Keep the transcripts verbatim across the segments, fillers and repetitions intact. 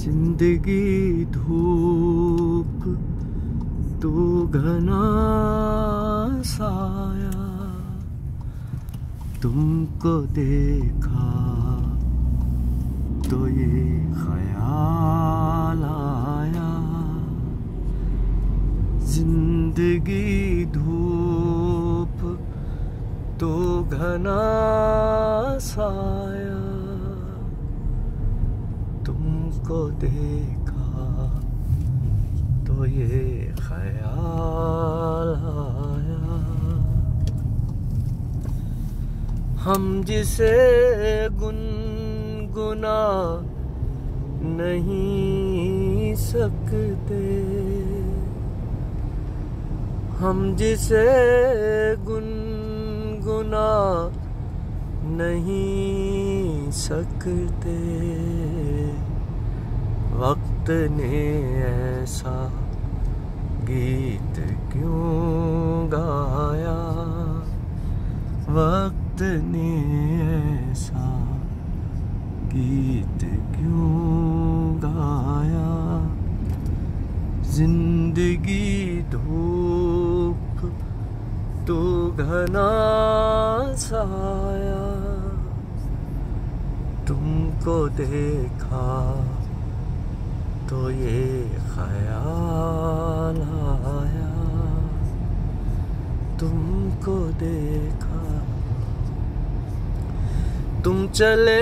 जिंदगी धूप तू घना साया, तुमको देखा तो ये ख्याल आया। जिंदगी धूप तो घना साया, तुमको देखा तो ये ख्याल आया। हम जिसे गुनगुना नहीं सकते, हम जिसे गुनगुना नहीं सकते, वक्त ने ऐसा गीत क्यों गाया, वक्त ने ऐसा गीत क्यों गाया। जिंदगी धूप तो घना साया, तुमको देखा तो ये ख्याल आया, तुमको देखा। तुम चले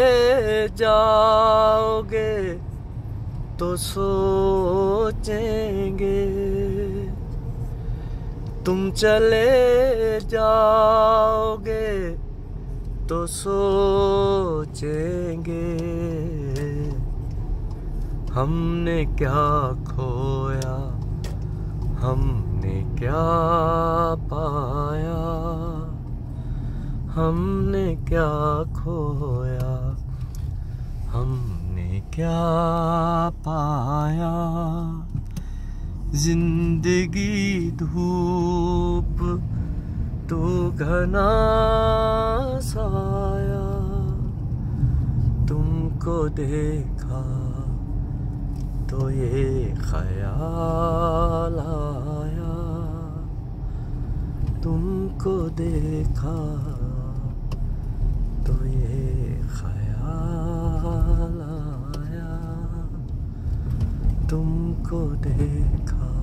जाओगे तो सोचेंगे, तुम चले जाओगे तो सोचेंगे, हमने क्या खोया, हमने क्या पाया, हमने क्या खोया, हमने क्या पाया। जिंदगी धूप तो घना साया, तुमको देखा तो ये ख्याल आया, तुमको देखा तो ये ख्याल आया, तुमको देखा।